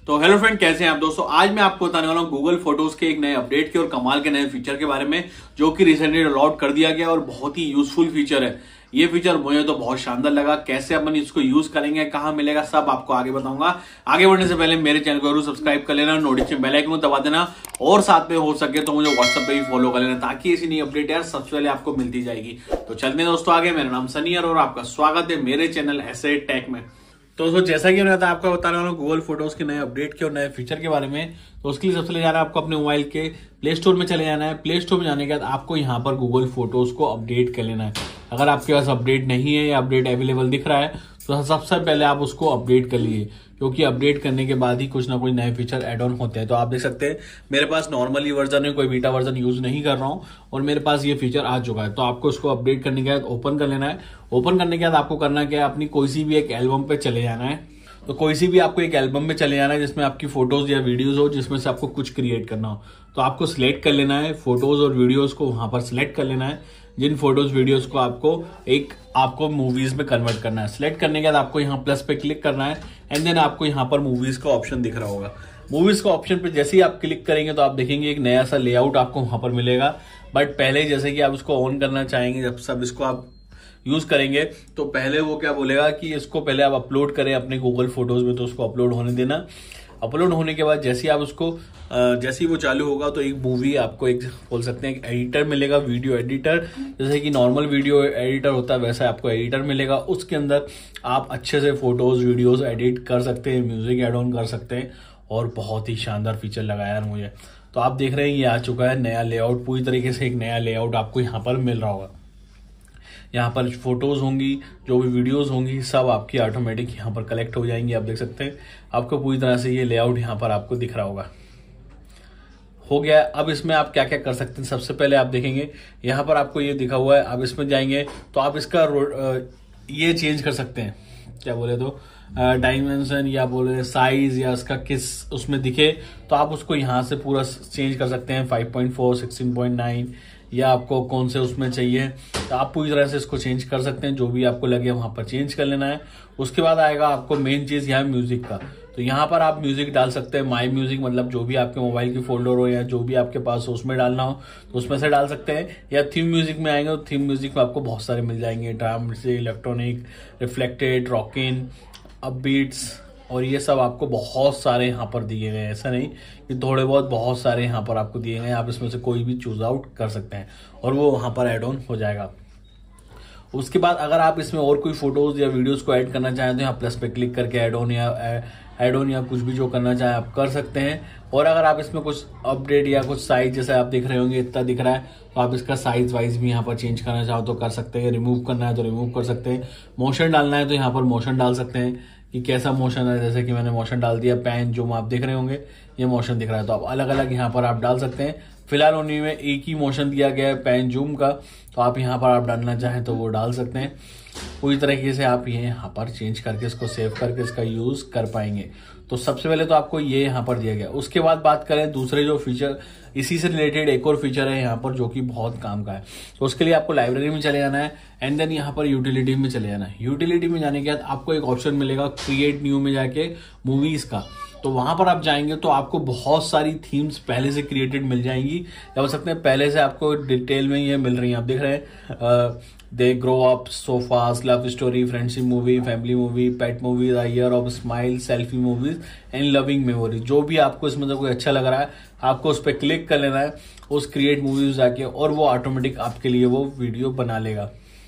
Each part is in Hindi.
तो हेलो फ्रेंड, कैसे हैं आप दोस्तों। आज मैं आपको बताने वाला हूँ गूगल फोटोज के एक नए अपडेट के और कमाल के नए फीचर के बारे में, जो कि रिसेंटली अलॉट कर दिया गया और बहुत ही यूजफुल फीचर है। ये फीचर मुझे तो बहुत शानदार लगा। कैसे अपन इसको यूज करेंगे, कहाँ मिलेगा, सब आपको आगे बताऊंगा। आगे बढ़ने से पहले मेरे चैनल को जरूर सब्सक्राइब कर लेना, नोटिफिकेशन बेल आइकन को दबा देना और साथ में हो सके तो मुझे व्हाट्सएप पे भी फॉलो कर लेना, ताकि ऐसी नई अपडेट यार सबसे पहले आपको मिलती जाएगी। तो चलते हैं दोस्तों आगे। मेरा नाम सनी है और आपका स्वागत है मेरे चैनल ऐसे टेक में। तो दोस्तों, जैसा कि मैंने आपको बताने वाला हूँ गूगल फोटोज के नए अपडेट के और नए फीचर के बारे में। तो उसके लिए सबसे पहले जाना है आपको अपने मोबाइल के प्ले स्टोर में चले जाना है। प्ले स्टोर में जाने के बाद आपको यहाँ पर गूगल फोटोज को अपडेट कर लेना है। अगर आपके पास अपडेट नहीं है या अपडेट अवेलेबल दिख रहा है तो सबसे पहले आप उसको अपडेट कर लीजिए, क्योंकि अपडेट करने के बाद ही कुछ ना कुछ नए फीचर एड ऑन होते हैं। तो आप देख सकते हैं मेरे पास नॉर्मली वर्जन है, कोई बीटा वर्जन यूज नहीं कर रहा हूं और मेरे पास ये फीचर आ चुका है। तो आपको इसको अपडेट करने के बाद ओपन कर लेना है। ओपन करने के बाद आपको करना क्या है, अपनी कोई सी भी एक एल्बम पे चले जाना है। तो कोई सी भी आपको एक एल्बम में चले जाना है जिसमें आपकी फोटोज या वीडियोज हो, जिसमें से आपको कुछ क्रिएट करना हो। तो आपको सिलेक्ट कर लेना है फोटोज और वीडियोज को, वहां पर सिलेक्ट कर लेना है जिन फोटोज वीडियोज को आपको मूवीज में कन्वर्ट करना है। सिलेक्ट करने के बाद आपको यहाँ प्लस पे क्लिक करना है एंड देन आपको यहाँ पर मूवीज का ऑप्शन दिख रहा होगा। मूवीज का ऑप्शन पे जैसे ही आप क्लिक करेंगे तो आप देखेंगे एक नया सा लेआउट आपको वहां पर मिलेगा। बट पहले जैसे कि आप इसको ऑन करना चाहेंगे, जब सब इसको आप यूज करेंगे तो पहले वो क्या बोलेगा कि इसको पहले आप अपलोड करें अपने गूगल फोटोज में। तो उसको अपलोड होने देना। अपलोड होने के बाद जैसे ही आप उसको जैसे ही वो चालू होगा तो एक मूवी आपको एक बोल सकते हैं एक एडिटर मिलेगा, वीडियो एडिटर। जैसे कि नॉर्मल वीडियो एडिटर होता है वैसा आपको एडिटर मिलेगा। उसके अंदर आप अच्छे से फोटोज वीडियोज एडिट कर सकते हैं, म्यूजिक एड ऑन कर सकते हैं और बहुत ही शानदार फीचर लगा यार मुझे। तो आप देख रहे हैं ये आ चुका है नया लेआउट। पूरी तरीके से एक नया लेआउट आपको यहाँ पर मिल रहा होगा। यहाँ पर फोटोज होंगी, जो भी वीडियोस होंगी, सब आपकी ऑटोमेटिक यहाँ पर कलेक्ट हो जाएंगी। आप देख सकते हैं आपको पूरी तरह से ये लेआउट यहाँ पर आपको दिख रहा होगा। हो गया। अब इसमें आप क्या क्या कर सकते हैं, सबसे पहले आप देखेंगे यहाँ पर आपको ये दिखा हुआ है। आप इसमें जाएंगे तो आप इसका ये चेंज कर सकते हैं, क्या बोले तो डायमेंशन या बोले साइज या इसका किस उसमें दिखे तो आप उसको यहाँ से पूरा चेंज कर सकते हैं। 5.4, 16.9 या आपको कौन से उसमें चाहिए तो आप पूरी तरह से इसको चेंज कर सकते हैं। जो भी आपको लगे वहां पर चेंज कर लेना है। उसके बाद आएगा आपको मेन चीज यहाँ म्यूजिक का। तो यहाँ पर आप म्यूजिक डाल सकते हैं। माई म्यूजिक मतलब जो भी आपके मोबाइल की फोल्डर हो या जो भी आपके पास हो उसमें डालना हो तो उसमें से डाल सकते हैं। या थीम म्यूजिक में आएंगे तो थीम म्यूजिक में आपको बहुत सारे मिल जाएंगे, ड्राम से इलेक्ट्रॉनिक, रिफ्लेक्टेड, रॉकिन, अपबीट्स और ये सब आपको बहुत सारे यहाँ पर दिए गए हैं। ऐसा नहीं कि थोड़े बहुत सारे यहाँ पर आपको दिए गए हैं। आप इसमें से कोई भी चूज आउट कर सकते हैं और वो वहां पर एड ऑन हो जाएगा। उसके बाद अगर आप इसमें और कोई फोटोज या वीडियोस को ऐड करना चाहें तो यहाँ प्लस पे क्लिक करके ऐड ऑन या कुछ भी जो करना चाहें आप कर सकते हैं। और अगर आप इसमें कुछ अपडेट या कुछ साइज जैसे आप देख रहे होंगे इतना दिख रहा है तो आप इसका साइज वाइज भी यहाँ पर चेंज करना चाहो तो कर सकते हैं। रिमूव करना है तो रिमूव कर सकते हैं। मोशन डालना है तो यहाँ पर मोशन डाल सकते हैं कि कैसा मोशन है। जैसे कि मैंने मोशन डाल दिया, पैन जो आप देख रहे होंगे ये मोशन दिख रहा है तो आप अलग अलग यहाँ पर आप डाल सकते हैं। फिलहाल उन्हीं में एक ही मोशन दिया गया है पैन जूम का, तो आप यहाँ पर आप डालना चाहें तो वो डाल सकते हैं। पूरी तरीके से आप ये यहाँ पर चेंज करके इसको सेव करके इसका यूज कर पाएंगे। तो सबसे पहले तो आपको ये यहाँ पर दिया गया। उसके बाद बात करें दूसरे जो फीचर, इसी से रिलेटेड एक और फीचर है यहाँ पर जो कि बहुत काम का है। तो उसके लिए आपको लाइब्रेरी में चले जाना है एंड देन यहाँ पर यूटिलिटी में चले जाना है। यूटिलिटी में जाने के बाद आपको एक ऑप्शन मिलेगा क्रिएट न्यू में जाके मूवीज का। तो वहां पर आप जाएंगे तो आपको बहुत सारी थीम्स पहले से क्रिएटेड मिल जाएंगी, या हो सकते हैं पहले से आपको डिटेल में ये मिल रही है। आप देख रहे हैं they grow up, so fast, love story, friendship movie, family movie, pet movies, a year of smile, selfie movies and loving memory. जो भी आपको इसमें से कोई अच्छा लग रहा है आपको उस पर क्लिक कर लेना है उस क्रिएट मूवीज जाके और वो ऑटोमेटिक आपके लिए वो वीडियो बना लेगा।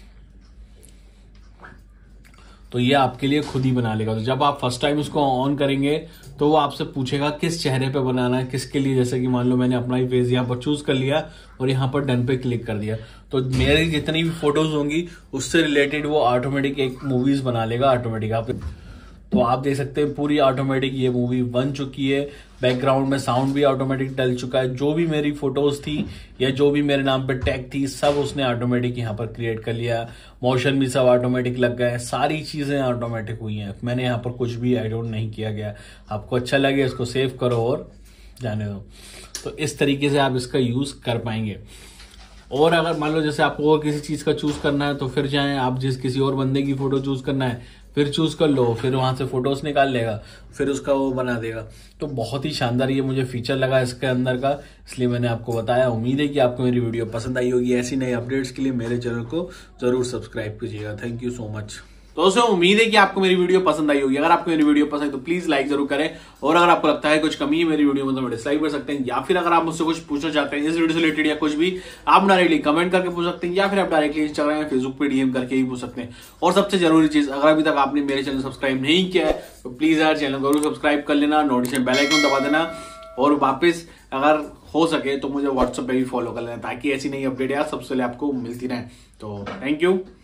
तो ये आपके लिए खुद ही बना लेगा। तो जब आप फर्स्ट टाइम उसको ऑन करेंगे तो वो आपसे पूछेगा किस चेहरे पे बनाना है, किसके लिए। जैसे कि मान लो मैंने अपना ही फेस यहाँ पर चूज कर लिया और यहाँ पर डन पे क्लिक कर दिया तो मेरी जितनी भी फोटोज होंगी उससे रिलेटेड वो ऑटोमेटिक एक मूवीज बना लेगा ऑटोमेटिक। आप तो आप देख सकते हैं पूरी ऑटोमेटिक ये मूवी बन चुकी है। बैकग्राउंड में साउंड भी ऑटोमेटिक डल चुका है। जो भी मेरी फोटोज थी या जो भी मेरे नाम पे टैग थी सब उसने ऑटोमेटिक यहाँ पर क्रिएट कर लिया। मोशन भी सब ऑटोमेटिक लग गए, सारी चीजें ऑटोमेटिक हुई हैं। मैंने यहाँ पर कुछ भी एड ऑन नहीं किया गया। आपको अच्छा लगे इसको सेव करो और जाने दो। तो इस तरीके से आप इसका यूज कर पाएंगे। और अगर मान लो जैसे आपको और किसी चीज का चूज करना है तो फिर जाएं, आप जिस किसी और बंदे की फोटो चूज करना है फिर चूज कर लो, फिर वहां से फोटोज निकाल लेगा, फिर उसका वो बना देगा। तो बहुत ही शानदार ये मुझे फीचर लगा इसके अंदर का, इसलिए मैंने आपको बताया। उम्मीद है कि आपको मेरी वीडियो पसंद आई होगी। ऐसी नई अपडेट्स के लिए मेरे चैनल को जरूर सब्सक्राइब कीजिएगा। Thank you so much. तो दोस्तों उम्मीद है कि आपको मेरी वीडियो पसंद आई होगी। अगर आपको मेरी वीडियो पसंद है तो प्लीज लाइक जरूर करें, और अगर आपको लगता है कुछ कमी है मेरी वीडियो में तो डिसलाइक कर सकते हैं, या फिर अगर आप मुझसे कुछ पूछना चाहते हैं इस वीडियो से रिलेटेड या कुछ भी, आप डायरेक्टली कमेंट करके पूछ सकते हैं, या फिर आप डायरेक्टली इंस्टाग्राम या फेसबुक पे डीएम करके ही पूछ सकते हैं। और सबसे जरूरी चीज, अगर अभी तक आपने मेरे चैनल सब्सक्राइब नहीं किया है तो प्लीज यार चैनल जरूर सब्सक्राइब कर लेना, नोटिफिकेशन बेल आइकन दबा देना, और वापस अगर हो सके तो मुझे व्हाट्सएप पे भी फॉलो कर लेना, ताकि ऐसी नई अपडेट यार सबसे पहले आपको मिलती रहे। तो थैंक यू।